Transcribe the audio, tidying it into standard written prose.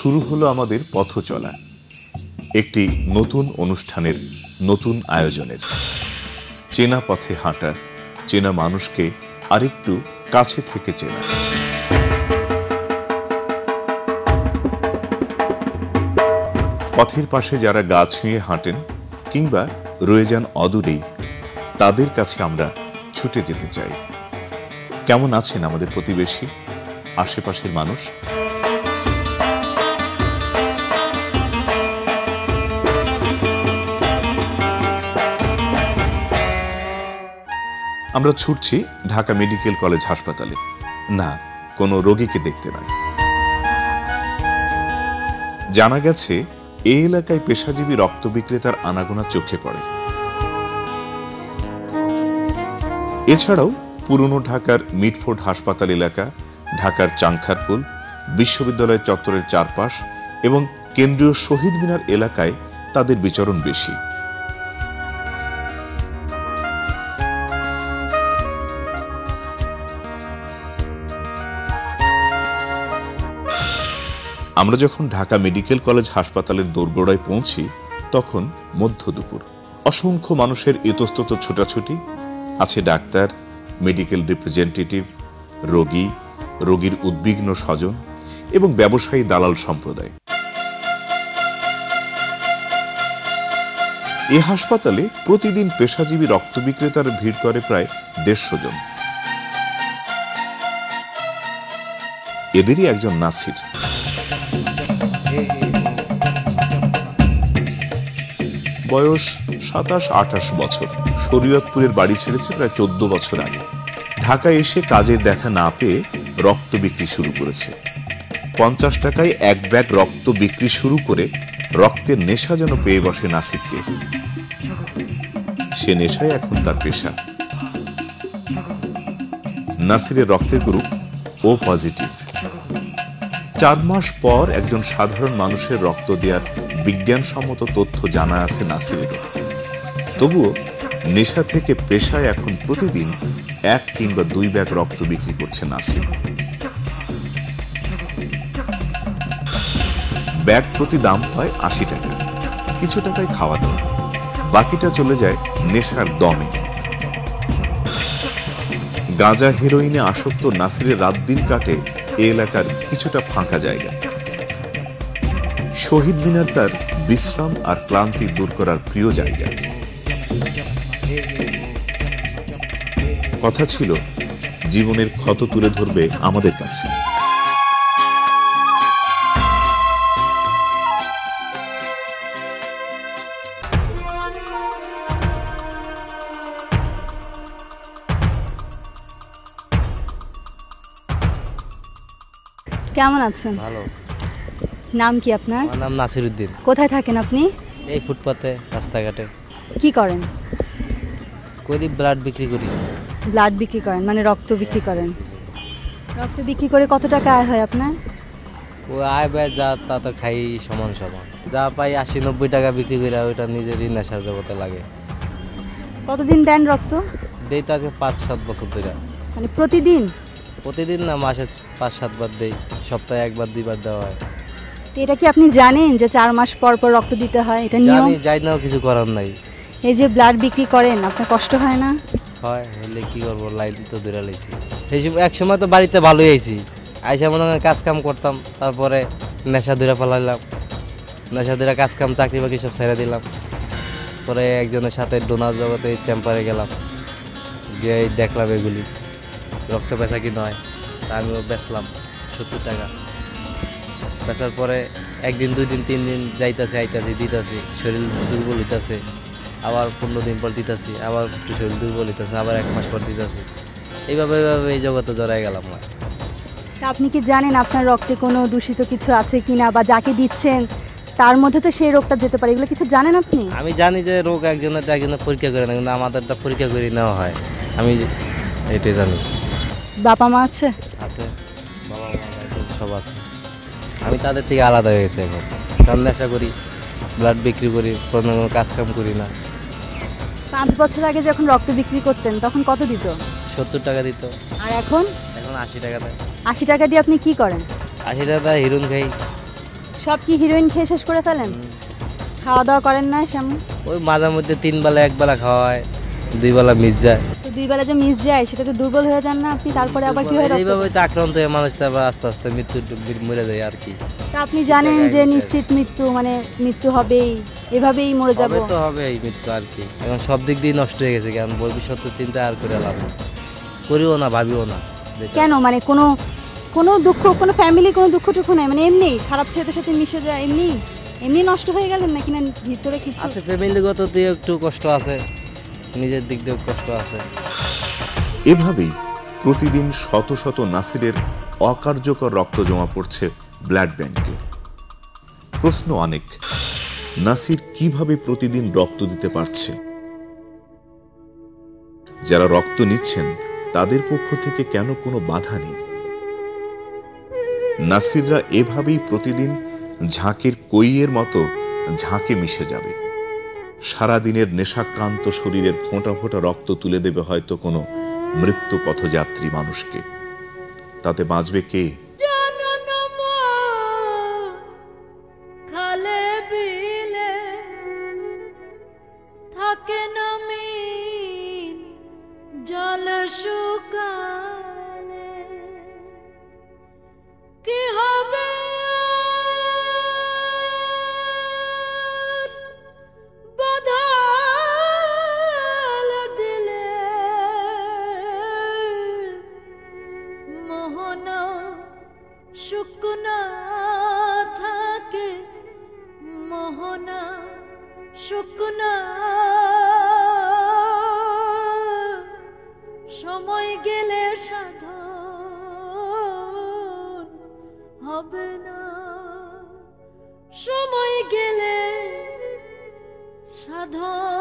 শুরু হলো আমাদের পথ চলা, একটি নতুন অনুষ্ঠানের, নতুন আয়োজনের। চেনা পথে হাঁটা, চেনা মানুষকে আরেকটু কাছে থেকে চেনা। পথের পাশে যারা গা ছুঁয়ে হাঁটেন কিংবা রয়ে যান অদূরেই, তাদের কাছে আমরা ছুটে যেতে চাই। কেমন আছেন আমাদের প্রতিবেশী, আশেপাশের মানুষ? আমরা ছুটছি ঢাকা মেডিকেল কলেজ হাসপাতালে, না কোনো রোগীকে দেখতে নয়। জানা গেছে এই এলাকায় পেশাজীবী রক্ত বিক্রেতার আনাগোনা চোখে পড়ে। এছাড়াও পুরনো ঢাকার মিটফোর্ড হাসপাতাল এলাকা, ঢাকার চাংখারপুল, বিশ্ববিদ্যালয় চত্বরের চারপাশ এবং কেন্দ্রীয় শহীদ মিনার এলাকায় তাদের বিচরণ বেশি। আমরা যখন ঢাকা মেডিকেল কলেজ হাসপাতালের দোরগোড়ায় পৌঁছি, তখন মধ্য দুপুর। অসংখ্য মানুষের ইতস্তত ছোটাছুটি, আছে ডাক্তার, মেডিকেল রিপ্রেজেন্টেটিভ, রোগী, রোগীর উদ্বিগ্ন স্বজন এবং ব্যবসায়ী দালাল সম্প্রদায়। এ হাসপাতালে প্রতিদিন পেশাজীবী রক্ত বিক্রেতার ভিড় করে প্রায় 150 জন। এদেরই একজন নাসির। বয়স 27-28 বছর। শরীয়তপুরের বাড়ি ছেড়েছে প্রায় 14 বছর আগে। ঢাকায় এসে কাজের দেখা না পেয়ে রক্ত বিক্রি শুরু করেছে। 50 টাকায় এক ব্যাগ রক্ত বিক্রি শুরু করে রক্তের নেশা যেন পেয়ে বসে নাসিরকে। সে নেশায় এখন তার পেশা। নাসিরের রক্তের গ্রুপ ও পজিটিভ। 4 মাস পর একজন সাধারণ মানুষের রক্ত দেওয়ার বিজ্ঞানসম্মত তথ্য জানা আছে নাসিরের। তবুও নেশা থেকে পেশায় এখন প্রতিদিন 1 কিংবা 2 ব্যাগ রক্ত বিক্রি করছে নাসির। ব্যাগ প্রতি দাম হয় 80 টাকা। কিছু টাকায় খাওয়া দাওয়া, বাকিটা চলে যায় নেশার দমে। গাঁজা হেরোইনে আসক্ত নাসিরের রাত দিন কাটে এ এলাকার কিছুটা ফাঁকা জায়গা। শহীদ মিনার তার বিশ্রাম আর ক্লান্তি দূর করার প্রিয় জায়গা। কথা ছিল জীবনের ক্ষত তুলে ধরবে আমাদের কাছে। কেমন আছেন? ভালো। নাম কি আপনার? আমার নাম নাসির উদ্দিন। কোথায় থাকেন আপনি? এই ফুটপাতে, রাস্তাঘাটে। কি করেন? করি, ব্লাড বিক্রি করি। ব্লাড বিক্রি করেন মানে রক্ত বিক্রি করেন? রক্ত বিক্রি করে কত টাকা আয় হয় আপনার? ও আয় ব্যয় যা তা তো খাই সমান সমান। যা পাই 80-90 টাকা বিক্রি করে ওইটা নিজেরই নেশার জগতে লাগে। কতদিন দেন রক্ত? দেই তো আজকে 5-7 বছর ধরে। মানে প্রতিদিন? প্রতিদিন না, মাসে 5-7 বার দেই। সপ্তাহে 1 বার 2 বার দেওয়া হয়। তো এটা কি আপনি জানেন যে 4 মাস পর পর রক্ত দিতে হয়? এটা নিয়ম? জানি, যাই না, কিছু করার নাই। এই যে ব্লাড বিক্রি করেন, আপনার কষ্ট হয় না? হয়, হলে কি করবো, লাইন তো ধরে লাইছি। এক সময় তো বাড়িতে ভালোই আইছি, আইসা মনে হয় কাজ কাম করতাম, তারপরে নেশা ধরে ফেলাইলাম। নেশা ধরে কাজ কাম চাকরি বাকরি সব ছেড়ে দিলাম। পরে একজনের সাথে ডোনার জগতে চেম্বারে গেলাম, গিয়ে দেখলাম এগুলি রক্ত বেচা কি নয়। তা আমিও বেচলাম 70 টাকা। বেচার পরে 1 দিন 2 দিন 3 দিন যাইতাছে, আইতাছি, দিতাছি, শরীর দুর্বল হইতাছে। আবার 15 দিন পর দিতাছি, আবার একটু শরীর দুর্বল হইতাছে, আবার 1 মাস পর দিতাছি। এইভাবে এই জগতে জড়াই গেলাম। তা আপনি কি জানেন আপনার রক্তে কোনো দূষিত কিছু আছে কিনা, বা যাকে দিচ্ছেন তার মধ্যে তো সেই রোগটা যেতে পারে, এগুলো কিছু জানেন আপনি? আমি জানি যে রোগ একজনের পরীক্ষা করে না, কিন্তু আমাদেরটা পরীক্ষা করে নেওয়া হয়। আমি এটাই জানি। বাবা মা আছে? আছে, বাবা মা সব আছে। আমি তাদের থেকে আলাদা হয়ে গেছি এখন, কারণ নেশা করি, ব্লাড বিক্রি করি, কোনো কাজ কাম করি না। 5 বছর আগে যখন রক্ত বিক্রি করতেন তখন কত দিত? 70 টাকা দিত। আর এখন? এখন 80 টাকা দেয়। 80 টাকা দিয়ে আপনি কি করেন? 80 টাকা হিরোইন খাই, সব কি হিরোইন খেয়ে শেষ করে ফেলেন? খাওয়া দাওয়া করেন না সেমন? ওই মাঝে মধ্যে 3 বেলা 1 বেলা খাওয়া হয়, 2 বেলা মিস যায়। তো 2 বেলা যে মিস যায় সেটা তো দুর্বল হয়ে যান না আপনি? তারপরে আবার কি হয় রক্ত? এইভাবে তো আক্রান্ত হয়ে মানুষ তো আবার আস্তে আস্তে মরে যায় আর কি। তা আপনি জানেন যে নিশ্চিত মৃত্যু, মানে মৃত্যু হবেই, এভাবেই মরে যাব? হবে তো হবে এই মৃত্যু আর কি। এখন সব দিক দিয়ে নষ্ট হয়ে গেছে, কারণ ভবিষ্যৎ চিন্তা আর করে লাভ নেই, করিও না, ভাবিও না। কেন, মানে কোনো দুঃখ, কোনো ফ্যামিলি কোনো দুঃখ টুঃখ নাই, মানে এমনি খারাপ ছেলেদের সাথে মিশে যায়, এমনি এমনি নষ্ট হয়ে গেলেন নাকি না ভিতরে কিছু আছে? ফ্যামিলিগত দিয়ে একটু কষ্ট আছে, নিজের দিক দিয়েও কষ্ট আছে। এভাবেই প্রতিদিন শত শত নাসিরের অকার্যকর রক্ত জমা পড়ছে ব্লাড ব্যাংকে। প্রশ্ন অনেক, নাসির কিভাবে প্রতিদিন রক্ত দিতে পারছে? যারা রক্ত নিচ্ছেন তাদের পক্ষ থেকে কেন কোনো বাধা নেই? নাসিররা এভাবেই প্রতিদিন ঝাঁকের কইয়ের মতো ঝাঁকে মিশে যাবে। সারাদিনের নেশাক্রান্ত শরীরের ফোঁটা ফোঁটা রক্ত তুলে দেবে হয়তো কোনো মৃত্যু পথযাত্রী মানুষকে। তাতে বাঁচবে কে? খালে বিলে থাকে নামি জল শুকালে, কি হবে বাধাল দিলে মোহনা শুকনা থাকে, মোহনা শুকনা সময় গেলে সাধন হবে না, সময় গেলে সাধন